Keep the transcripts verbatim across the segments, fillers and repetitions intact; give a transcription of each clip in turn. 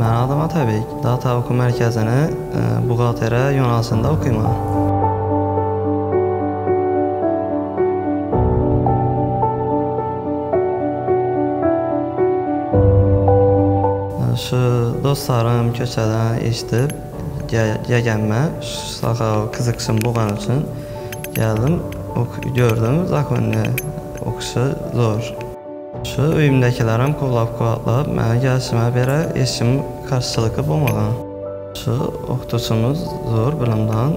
Mən adım Atabek. Data Oku Mərkəzini e, buğalteriya yönəlişində oxuyuram. Şu dostlarım köçədən eşidib, gəlmə, sağa qızıqsın buğan üçün gəldim, gördüm, zakonlu oxuşu zor. Şu uyumdakilərim qollab-quvvatlab, mənə gəlişimə belə eşim qarşılıqlı bulmağan. Şu oxutucumuz zor bilimdən,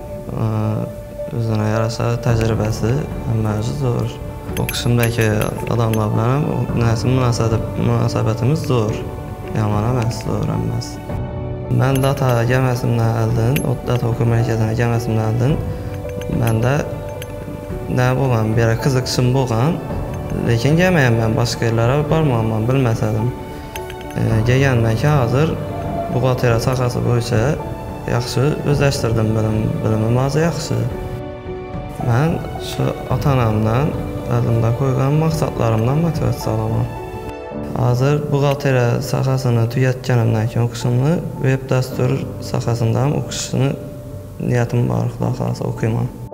özünə yarasa təcrübəsi məcid zor. Oxuşumdakı adamlarla münasibətimiz zor. Yaman əməz, zor əməz. Mən data gəlməsimdən əldin, data oku mərkəzinə gəlməsimdən əldin, məndə nə boğan, belə qızıqsın boğan, lekin gəlməyəm mən başqa yerlərə barmağımdan bilməsədim. Gəlgəndən ki, hazır buğalteriya sahəsi boyunca yaxşı özləşdirdim bilim, bilimim azı yaxşı. Mən şu ata-anamdan, əlimdə qoyğan məqsədlərimdən motivasiya alamam. Hazır buğalteriya sahəsini tükətkənimdən ki, oxuşumlu web dastur sahəsində oxuşunu niyyətim var, daha qalsa oxuyuram.